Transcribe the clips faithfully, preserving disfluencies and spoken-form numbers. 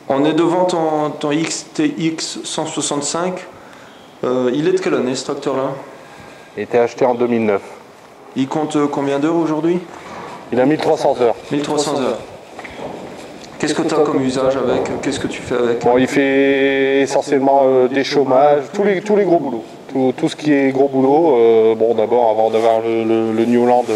On est devant ton, ton X T X cent soixante-cinq. Euh, il est de quelle année ce tracteur-là? Il a été acheté en deux mille neuf. Il compte combien d'heures aujourd'hui? Il a mille trois cents heures. mille trois cents heures. Qu'est-ce que tu as comme usage avec? Qu'est-ce que tu fais avec? Bon, il fait essentiellement euh, des chômages, tous les, tous les gros boulots. Tout, tout ce qui est gros boulot. Euh, bon, d'abord, avant d'avoir le, le, le New Holland,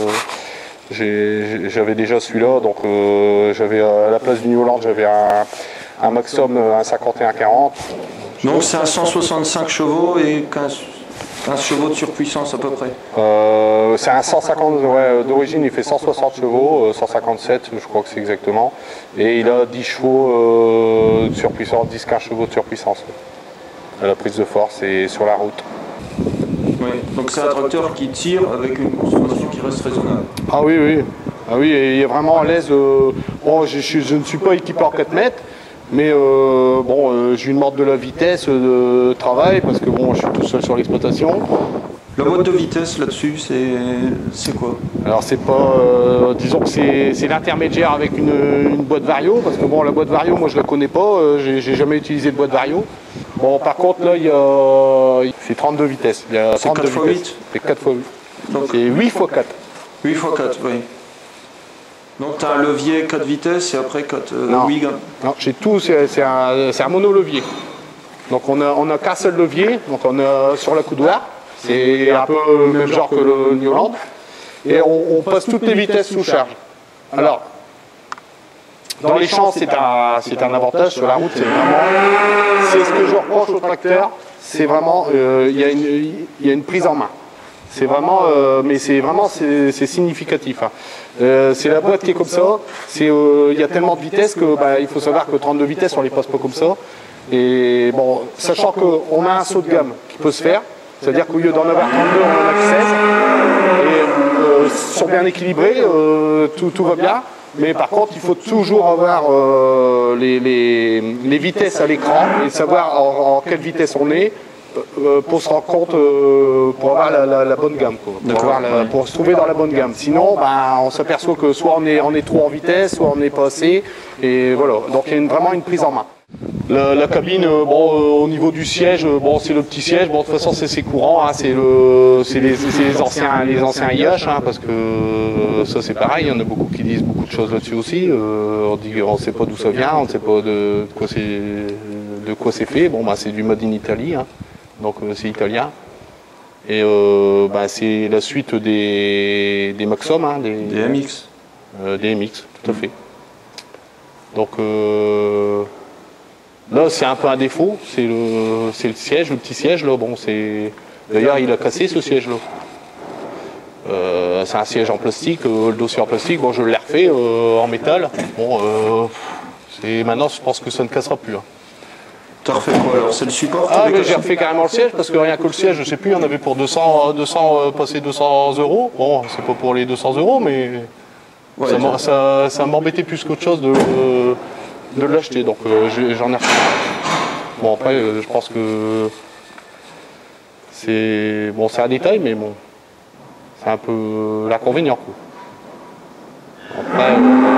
euh, j'avais déjà celui-là. Donc, euh, j'avais à la place du New Holland, j'avais un, un Maxxum, un cinquante et un quarante. Donc, c'est un cent soixante-cinq chevaux et quinze, quinze chevaux de surpuissance à peu près. Euh, c'est un cent cinquante, ouais, d'origine il fait cent soixante chevaux, euh, cent cinquante-sept je crois que c'est exactement. Et il a dix chevaux euh, de surpuissance, dix à quinze chevaux de surpuissance. À la prise de force et sur la route. Oui, donc c'est un tracteur qui tire avec une consommation qui reste raisonnable. Ah oui, oui. Ah oui, et il est vraiment à l'aise. Euh, bon, je, je, je ne suis pas équipé en quatre mètres. Mais euh, bon, euh, je lui demande de la vitesse euh, de travail parce que bon, je suis tout seul sur l'exploitation. La boîte de vitesse là-dessus, c'est quoi? Alors c'est pas, euh, disons que c'est l'intermédiaire avec une, une boîte vario, parce que bon, la boîte vario, moi je la connais pas, euh, j'ai jamais utilisé de boîte vario. Bon, par contre là, il y a, c'est trente-deux vitesses. C'est quatre fois huit. C'est quatre fois huit. C'est huit fois quatre. huit fois quatre, oui. Donc tu as un levier quatre vitesses et après quatre euh, non. huit gammes. Non, j'ai tout, c'est un, un mono-levier. Donc on a, on a qu'un seul levier, donc on a sur la coudoir, c'est un peu le même genre que le New Holland. Et on, on passe toutes les vitesses sous charge. Alors, dans les champs, c'est un, c'est un avantage, sur la route, c'est vraiment, c'est ce que je reproche au tracteur, c'est vraiment, euh, il y a une, il y a une prise en main. C'est vraiment, euh, mais c'est vraiment, c'est significatif. Hein. Euh, c'est la boîte qui est comme ça. Il euh, y a tellement de vitesses que, bah, il faut savoir que trente-deux vitesses, on les passe pas comme ça. Et bon, sachant qu'on a un saut de gamme qui peut se faire, c'est-à-dire qu'au lieu d'en avoir trente-deux, on en a seize. Et euh, sont bien équilibrés, euh, tout, tout va bien. Mais par contre, il faut toujours avoir euh, les, les, les vitesses à l'écran et savoir en, en quelle vitesse on est. Euh, pour se rendre compte, euh, pour avoir la, la, la bonne gamme, quoi. Pour, avoir la, pour se trouver dans la bonne gamme. Sinon, bah, on s'aperçoit que soit on est, on est trop en vitesse, soit on n'est pas assez. Et voilà, donc il y a une, vraiment une prise en main. La, la cabine, euh, bon, euh, au niveau du siège, euh, bon, c'est le petit siège. Bon, de toute façon, c'est courant, hein, c'est le, c'est les, les anciens, les anciens I H, hein, parce que euh, ça c'est pareil. Il y en a beaucoup qui disent beaucoup de choses là-dessus aussi. Euh, on dit, on ne sait pas d'où ça vient, on ne sait pas de, de quoi c'est, de quoi c'est fait. Bon, bah, c'est du made in Italy. Hein. Donc euh, c'est italien. Et euh, bah, c'est la suite des, des Maxxum, hein, des, des M X. Euh, des M X, tout à fait. Donc euh, là c'est un peu un défaut, c'est le, le siège, le petit siège là. Bon, c'est d'ailleurs il a cassé ce siège là. Euh, c'est un siège en plastique, euh, le dossier en plastique. Bon, je l'ai refait euh, en métal. Bon, euh, c'est maintenant je pense que ça ne cassera plus. Hein. T'as refait quoi alors? C'est le support? Ah, mais j'ai refait carrément le siège parce que rien que le siège, je sais plus, il y en avait pour deux cents, deux cents euh, passer deux cents euros. Bon, c'est pas pour les deux cents euros, mais ouais, ça, ça, ça m'embêtait plus qu'autre chose de, euh, de l'acheter, donc euh, j'en ai refait. Bon, après, euh, je pense que c'est bon, c'est un détail, mais bon, c'est un peu l'inconvénient. Après,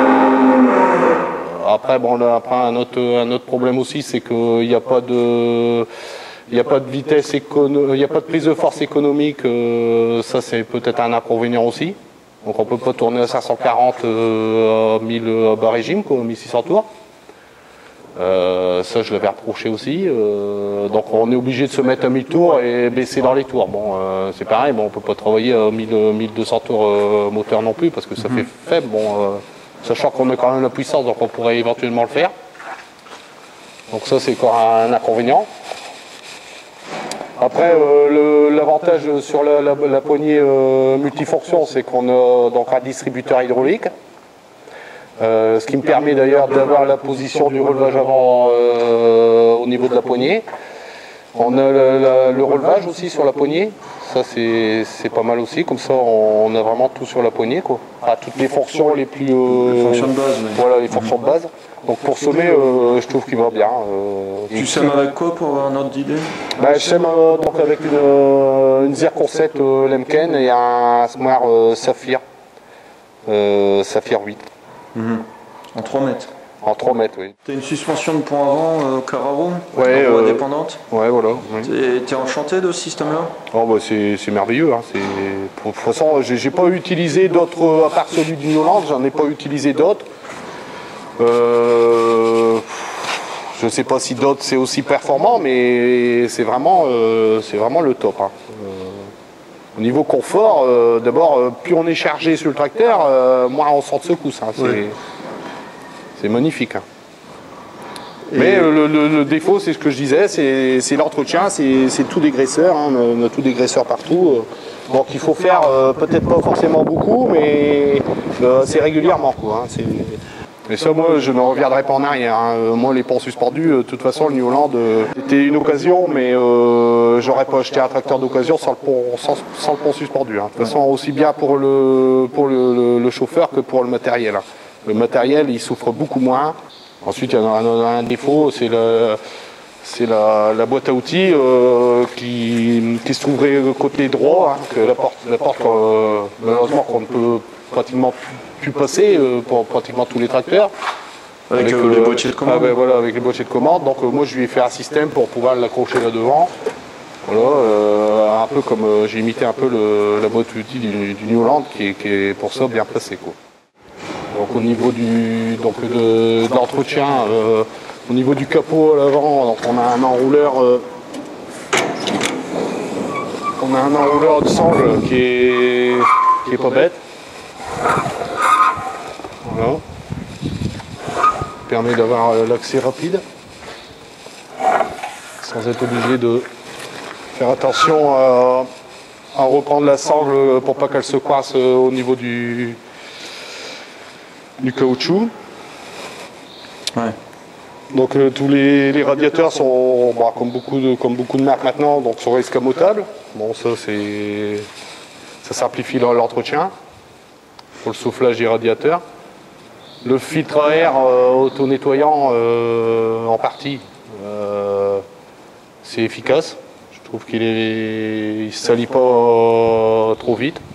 Après, bon, là, après un, autre, un autre problème aussi, c'est qu'il n'y a pas de, il n'y a pas de vitesse écono, il n'y a pas de prise de force économique. Euh, ça, c'est peut-être un inconvénient aussi. Donc, on peut pas tourner à cinq cent quarante euh, à mille à bas régime, quoi, mille six cents tours. Euh, ça, je l'avais reproché aussi. Euh, donc, on est obligé de se mettre à mille tours et baisser dans les tours. Bon, euh, c'est pareil. Bon, on peut pas travailler à mille, mille deux cents tours euh, moteur non plus parce que ça mm-hmm. fait faible. Bon. Euh, Sachant qu'on a quand même la puissance, donc on pourrait éventuellement le faire. Donc ça, c'est encore un inconvénient. Après, euh, l'avantage sur la, la, la poignée euh, multifonction, c'est qu'on a donc un distributeur hydraulique. Euh, ce qui me permet d'ailleurs d'avoir la position du relevage avant euh, au niveau de la poignée. On a le, la, le relevage aussi sur la poignée. Ça c'est pas mal aussi, comme ça on a vraiment tout sur la poignée, quoi. Enfin, toutes les fonctions les plus... Euh, les fonctions de base, oui. Voilà, les fonctions de base. Donc pour semer, euh, je trouve qu'il va bien. Euh, tu sèmes avec quoi pour avoir un ordre d'idée? Bah, je sème euh, donc avec une, euh, une Zircon sept euh, Lemken et un Smart euh, Saphir, euh, Saphir huit. Mm-hmm. En trois mètres? En trois mètres, oui. Tu as une suspension de pont avant, euh, Carraro, Ouais, roue euh, indépendante. Ouais, voilà. Oui. Tu es enchanté de ce système-là? Oh, bah, c'est merveilleux. Hein. De toute façon, j'ai pas utilisé d'autres, à part celui du Newland, j'en ai pas utilisé d'autres. Euh, je ne sais pas si d'autres c'est aussi performant, mais c'est vraiment, euh, c'est vraiment le top. Hein. Euh, au niveau confort, euh, d'abord, euh, plus on est chargé sur le tracteur, euh, moins on sent de secousse. Hein. C'est ouais. magnifique. Hein. Mais euh, le, le, le défaut, c'est ce que je disais, c'est l'entretien, c'est tout dégraisseur, hein, on a tout dégraisseur partout. Euh, donc il faut faire euh, peut-être pas forcément beaucoup, mais euh, c'est régulièrement. Quoi, hein, mais ça, moi, je ne reviendrai pas en arrière. Hein. Moi, les ponts suspendus, euh, de toute façon, le New Holland, euh, c'était une occasion, mais euh, j'aurais pas acheté un tracteur d'occasion sans, sans, sans le pont suspendu. Hein. De toute façon, aussi bien pour le, pour le, le, le chauffeur que pour le matériel. Hein. Le matériel, il souffre beaucoup moins. Ensuite, il y a un, un défaut, c'est la, la boîte à outils euh, qui, qui se trouverait côté droit, hein, que la porte, la porte euh, malheureusement, qu'on ne peut pratiquement plus passer euh, pour pratiquement tous les tracteurs. Avec, avec euh, les boîtiers de commande. Ah ben voilà, avec les boîtiers de commande. Donc euh, moi, je lui ai fait un système pour pouvoir l'accrocher là devant. Voilà, euh, un peu comme euh, j'ai imité un peu le, la boîte à outils du, du New Holland qui est, qui est pour ça bien placée, quoi. Donc au niveau du donc de, de l'entretien, euh, au niveau du capot à l'avant, donc on a un enrouleur, euh, on a un enrouleur de sangle qui est qui est pas bête. Voilà. Permet d'avoir l'accès rapide, sans être obligé de faire attention à, à reprendre la sangle pour pas qu'elle se coince au niveau du du caoutchouc. Ouais. Donc euh, tous les, les radiateurs sont, bon, comme, beaucoup de, comme beaucoup de marques maintenant, donc sont escamotables. Bon, ça c'est, ça simplifie l'entretien pour le soufflage des radiateurs. Le filtre à air euh, auto-nettoyant euh, en partie, euh, c'est efficace. Je trouve qu'il ne salit pas euh, trop vite.